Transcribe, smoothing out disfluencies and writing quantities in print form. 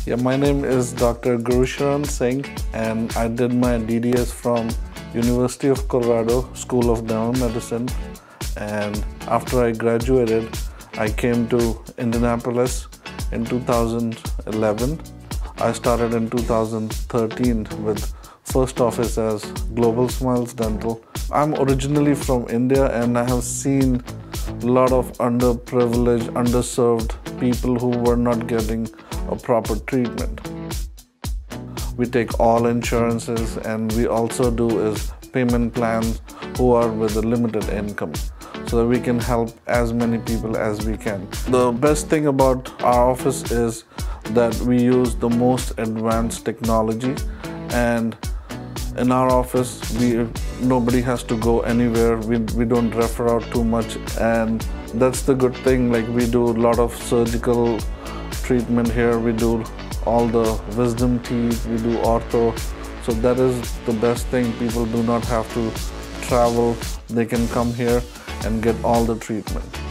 Yeah, my name is Dr. Singh, and I did my DDS from University of Colorado School of Dental Medicine. And after I graduated, I came to Indianapolis in 2011. I started in 2013 with first office as Global Smiles Dental. I'm originally from India, and I have seen a lot of underprivileged, underserved people who were not getting a proper treatment. We take all insurances, and we also do is payment plans who are with a limited income, so that we can help as many people as we can. The best thing about our office is that we use the most advanced technology, and in our office nobody has to go anywhere. We don't refer out too much, and that's the good thing. Like, we do a lot of surgical treatment here. We do all the wisdom teeth, we do ortho. So that is the best thing. People do not have to travel. They can come here and get all the treatment.